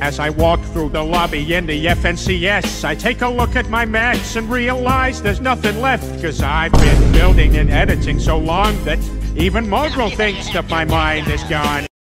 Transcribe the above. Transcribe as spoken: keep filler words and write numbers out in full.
As I walk through the lobby in the F N C S, I take a look at my mats and realize there's nothing left. Cause I've been building and editing so long that even Mogul thinks that my mind is gone.